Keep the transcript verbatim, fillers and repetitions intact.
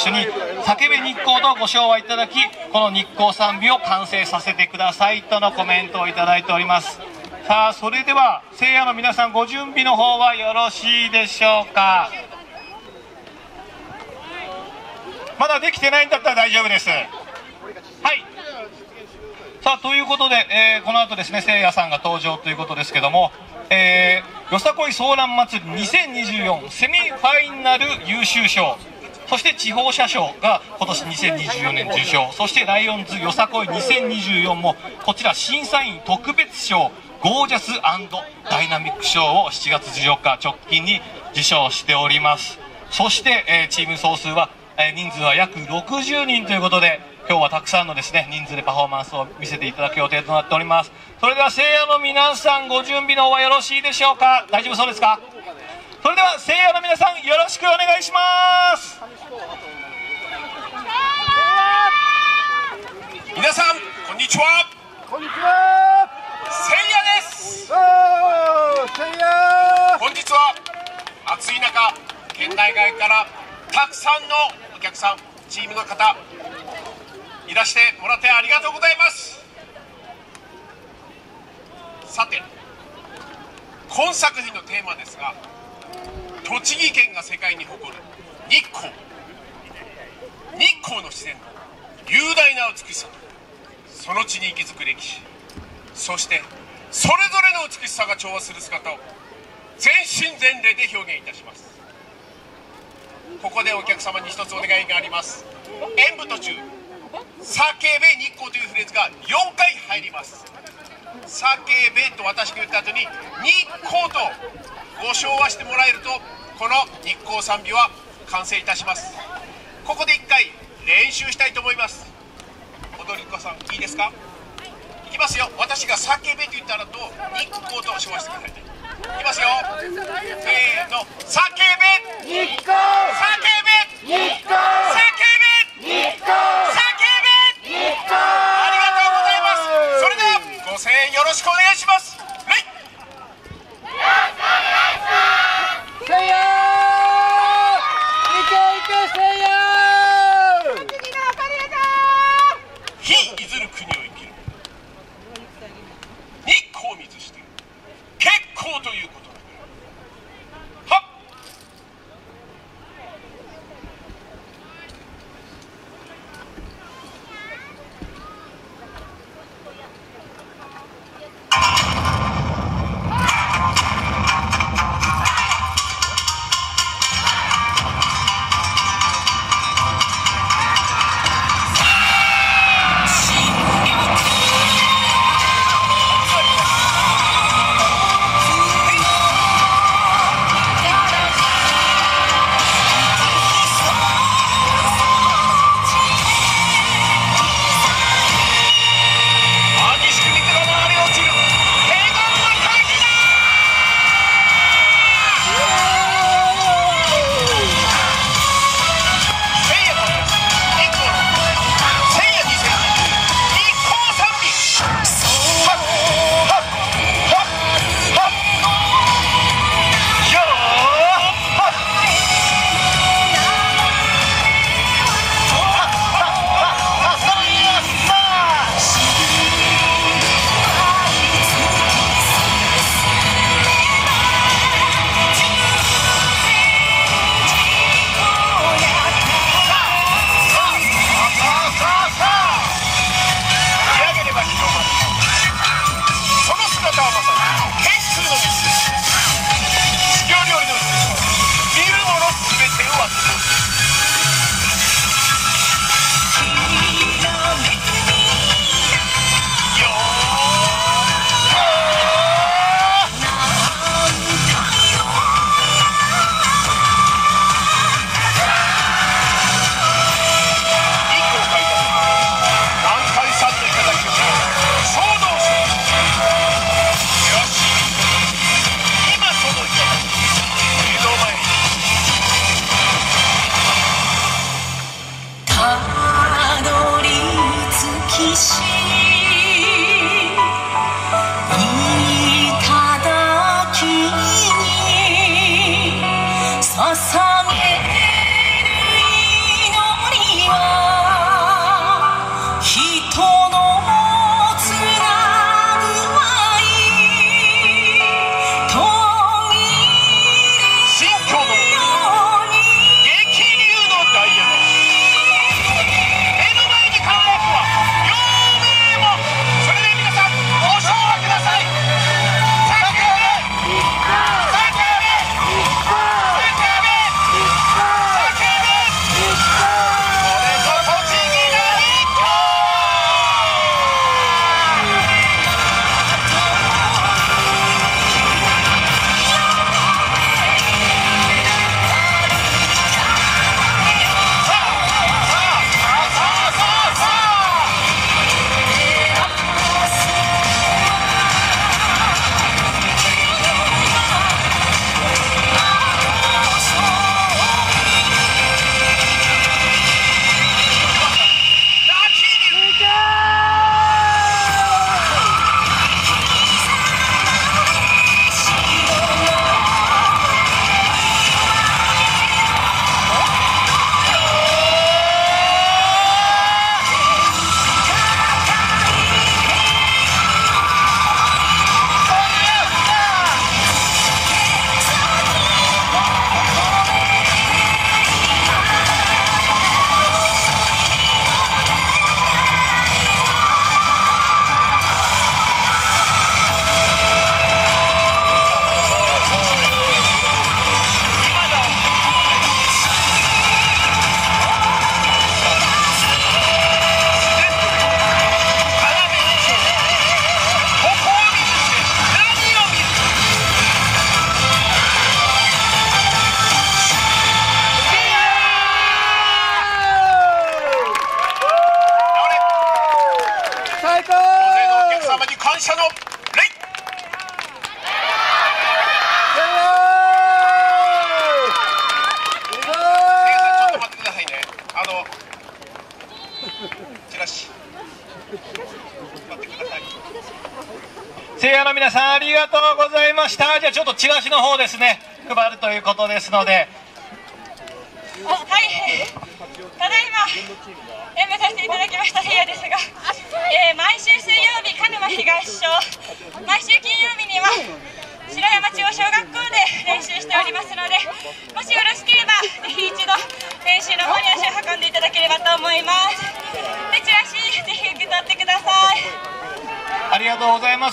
緒に叫べ日光とご唱和いただき、この日光賛美を完成させてくださいとのコメントをいただいております。さあ、それでは聖夜の皆さん、ご準備の方はよろしいでしょうか。まだできてないんだったら大丈夫です。はい。さあ、ということで、えー、この後ですね、聖夜さんが登場ということですけども、えー、よさこいソーラン祭りにせんにじゅうよんセミファイナル優秀賞、そして地方車掌が今年にせんにじゅうよねん受賞、そしてライオンズよさこいにせんにじゅうよんもこちら審査員特別賞ゴージャス&ダイナミック賞をしちがつじゅうよっか直近に受賞しております。そして、えー、チーム総数は、えー、人数は約ろくじゅうにんということで、今日はたくさんのですね人数でパフォーマンスを見せていただく予定となっております。それでは聖夜の皆さん、ご準備の方はよろしいでしょうか。大丈夫そうですか。それでは聖夜の皆さん、よろしくお願いします。 皆さんこんにちは。 こんにちは。 聖夜です。 聖夜。 本日は暑い中、県内外からたくさんのお客さん、チームの方いらしてもらってありがとうございます。さて、今作品のテーマですが、栃木県が世界に誇る日光。日光の自然の雄大な美しさ、その地に息づく歴史、そしてそれぞれの美しさが調和する姿を全身全霊で表現いたします。ここでお客様に一つお願いがあります。演舞途中、叫べ日光というフレーズがよんかい入ります。叫べと私が言った後に日光とご唱和してもらえると、この日光賛美は完成いたします。ここでいっかい練習したいと思います。踊り子さんいいですか。いきますよ。私が叫べと言ったらと日光と唱和してください。いきますよ。せーの、叫べ日光。 叫べ日光。 叫べ日光。 叫べ日光。 ありがとうございます。それではご声援よろしくお願いします。レイ。 聖夜。いけいけ聖夜。 非いずる国を生きる日光を見ずして結構ということだ。はっ者のレイ。あのチラシ待ってください。 せいやの皆さんありがとうございました。じゃあちょっとチラシの方ですね配るということですので、 はい、ただいま演舞させていただきましたせいやですが、えー、毎週水曜日鹿沼東小、毎週金曜日には白山中央小学校で練習しておりますので、もしよろしければぜひ一度練習の方に足を運んでいただければと思います。でチラシぜひ受け取ってください。 ありがとうございます。